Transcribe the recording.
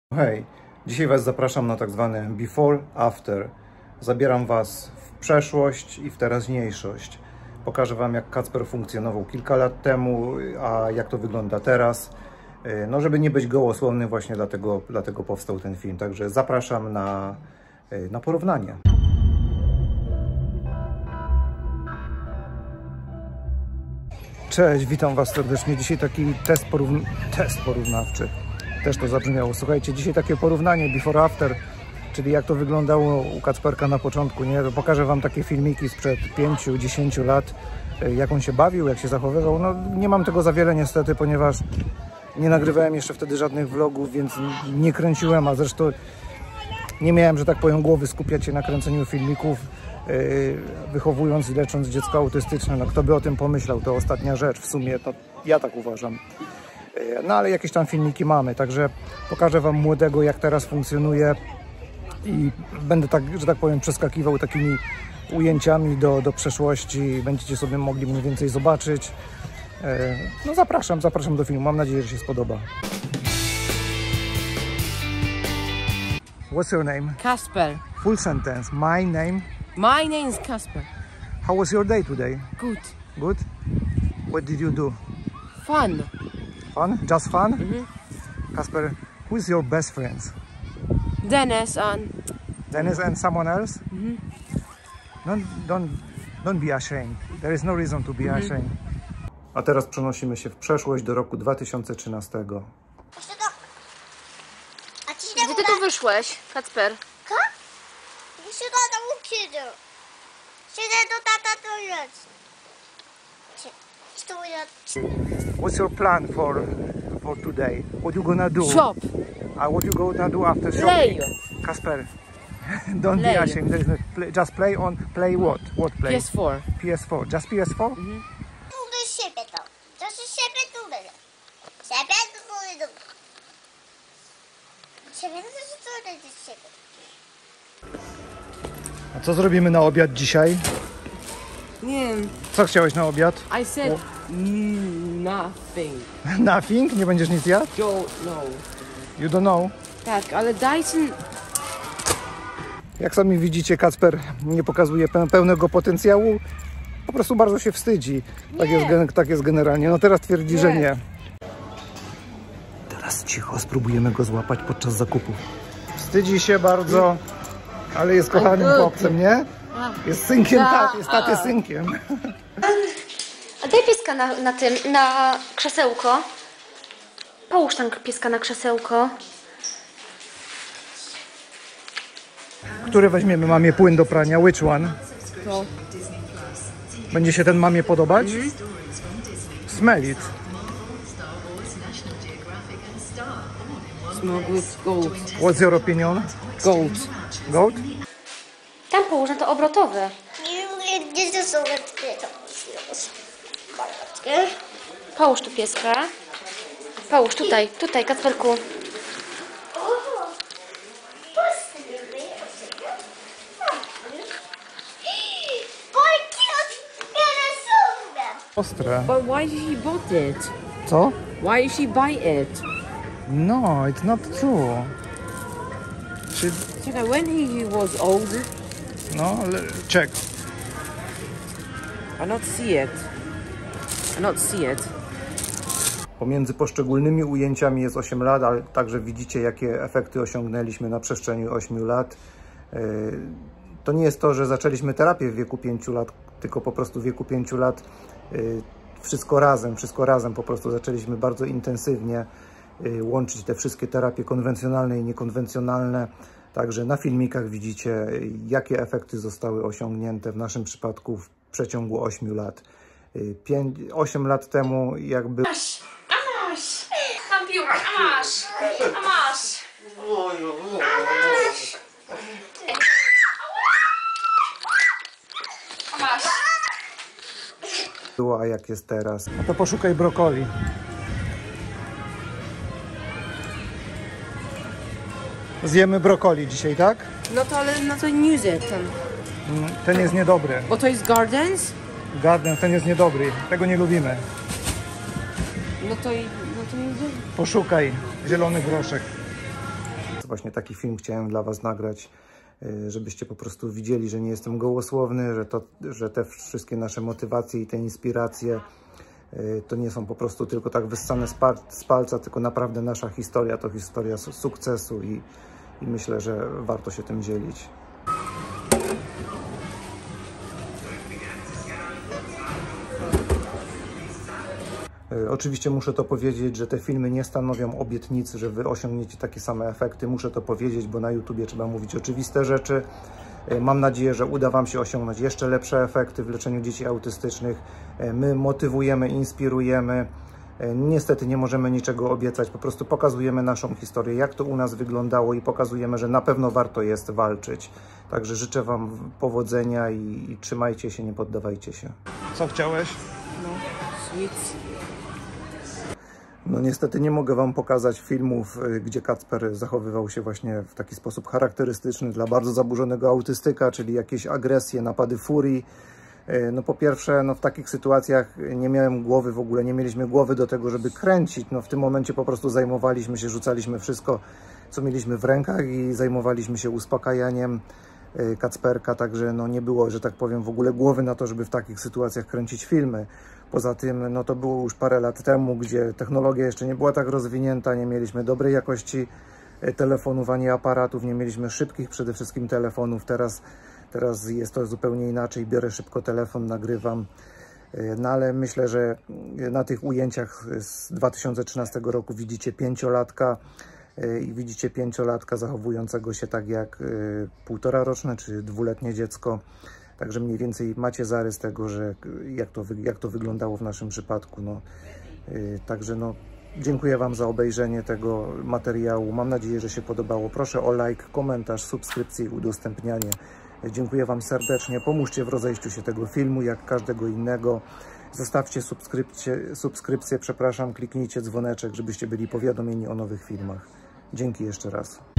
Hej, dzisiaj Was zapraszam na tak zwany before, after. Zabieram Was w przeszłość i w teraźniejszość. Pokażę Wam, jak Kacper funkcjonował kilka lat temu, a jak to wygląda teraz. No, żeby nie być gołosłowny, właśnie dlatego powstał ten film. Także zapraszam na porównanie. Cześć, witam Was serdecznie. Dzisiaj taki test porównawczy. Też to zabrzmiało. Słuchajcie, dzisiaj takie porównanie before after, czyli jak to wyglądało u Kacperka na początku, nie? Pokażę Wam takie filmiki sprzed 5-10 lat, jak on się bawił, jak się zachowywał. No, nie mam tego za wiele niestety, ponieważ nie nagrywałem jeszcze wtedy żadnych vlogów, więc nie kręciłem, a zresztą nie miałem, że tak powiem, głowy skupiać się na kręceniu filmików, wychowując i lecząc dziecko autystyczne. No, kto by o tym pomyślał, to ostatnia rzecz w sumie, to ja tak uważam. No ale jakieś tam filmiki mamy, także pokażę Wam młodego, jak teraz funkcjonuje i będę tak, że tak powiem, przeskakiwał takimi ujęciami do przeszłości. Będziecie sobie mogli mniej więcej zobaczyć. No zapraszam do filmu, mam nadzieję, że się spodoba. What's your name? Kasper. Full sentence. My name? My name is Kasper. How was your day today? Good. Good? What did you do? Fun. Fun? Just fun? Kasper, who is your best friends? Dennis and... Dennis and someone else? Don't be ashamed. There is no reason to be ashamed. A teraz przenosimy się w przeszłość do roku 2013. Gdzie ty tu wyszłeś, Kacper? What's your plan for today? What you gonna do? Shop. What you gonna do after Play. shopping? Kasper, don't Play. be ashamed. There is no just play what? What play? PS4. PS4. Just PS4? A co zrobimy na obiad dzisiaj? Nie. Co chciałeś na obiad? I said nothing. Nothing? Nie będziesz nic jadł? Don't know. You don't know? Tak, ale Dyson... Jak sami widzicie, Kacper nie pokazuje pełnego potencjału. Po prostu bardzo się wstydzi. Tak jest generalnie. No teraz twierdzi, że nie. Teraz cicho, spróbujemy go złapać podczas zakupów. Wstydzi się bardzo, ale jest kochanym chłopcem, nie? Jest synkiem taty, jest taty synkiem. A daj pieska na krzesełko. Połóż tam pieska na krzesełko. Który weźmiemy mamie płyn do prania? Which one? To. Będzie się ten mamie podobać? Smell it. Smell with gold. What's your opinion? Gold. Gold? Tam połóż na to obrotowe. Połóż tu pieska. Połóż tutaj, Kacperku. Ostre. But why did she bought it? Co? Why did she buy it? No, it's not true. Czekaj, when he was old, No, check. I not see it. Pomiędzy poszczególnymi ujęciami jest 8 lat, ale także widzicie, jakie efekty osiągnęliśmy na przestrzeni 8 lat. To nie jest to, że zaczęliśmy terapię w wieku 5 lat, tylko po prostu w wieku 5 lat wszystko razem po prostu zaczęliśmy bardzo intensywnie łączyć te wszystkie terapie konwencjonalne i niekonwencjonalne. Także na filmikach widzicie, jakie efekty zostały osiągnięte w naszym przypadku w przeciągu 8 lat. 8 lat temu jakby... Tam piłka, a masz. było, a jak jest teraz. No to poszukaj brokoli. Zjemy brokoli dzisiaj, tak? No to nie jest ten. Ten jest niedobry. Bo to jest Gardens? Garden, ten jest niedobry. Tego nie lubimy. No to nie jest. Poszukaj zielony groszek. właśnie taki film chciałem dla Was nagrać, żebyście po prostu widzieli, że nie jestem gołosłowny, że te wszystkie nasze motywacje i te inspiracje to nie są po prostu tylko tak wyssane z palca, tylko naprawdę nasza historia to historia sukcesu i myślę, że warto się tym dzielić. Oczywiście muszę to powiedzieć, że te filmy nie stanowią obietnicy, że Wy osiągniecie takie same efekty. Muszę to powiedzieć, bo na YouTubie trzeba mówić oczywiste rzeczy. Mam nadzieję, że uda Wam się osiągnąć jeszcze lepsze efekty w leczeniu dzieci autystycznych. My motywujemy, inspirujemy. Niestety nie możemy niczego obiecać, po prostu pokazujemy naszą historię, jak to u nas wyglądało i pokazujemy, że na pewno warto jest walczyć. Także życzę Wam powodzenia i trzymajcie się, nie poddawajcie się. Co chciałeś? No, sweets. No niestety nie mogę Wam pokazać filmów, gdzie Kacper zachowywał się właśnie w taki sposób charakterystyczny dla bardzo zaburzonego autystyka, czyli jakieś agresje, napady furii. No po pierwsze, no w takich sytuacjach nie miałem głowy w ogóle, nie mieliśmy głowy do tego, żeby kręcić. No w tym momencie po prostu zajmowaliśmy się, rzucaliśmy wszystko, co mieliśmy w rękach i zajmowaliśmy się uspokajaniem Kacperka, także no nie było, że tak powiem, w ogóle głowy na to, żeby w takich sytuacjach kręcić filmy. Poza tym, no to było już parę lat temu, gdzie technologia jeszcze nie była tak rozwinięta, nie mieliśmy dobrej jakości telefonów ani aparatów, nie mieliśmy szybkich przede wszystkim telefonów. Teraz jest to zupełnie inaczej, biorę szybko telefon, nagrywam. No ale myślę, że na tych ujęciach z 2013 roku widzicie 5-latka i widzicie 5-latka zachowującego się tak jak 1,5-roczne czy 2-letnie dziecko. Także mniej więcej macie zarys tego, że jak to wyglądało w naszym przypadku. No, także no, dziękuję Wam za obejrzenie tego materiału. Mam nadzieję, że się podobało. Proszę o like, komentarz, subskrypcję i udostępnianie. Dziękuję Wam serdecznie. Pomóżcie w rozejściu się tego filmu, jak każdego innego. Zostawcie subskrypcję, kliknijcie dzwoneczek, żebyście byli powiadomieni o nowych filmach. Dzięki jeszcze raz.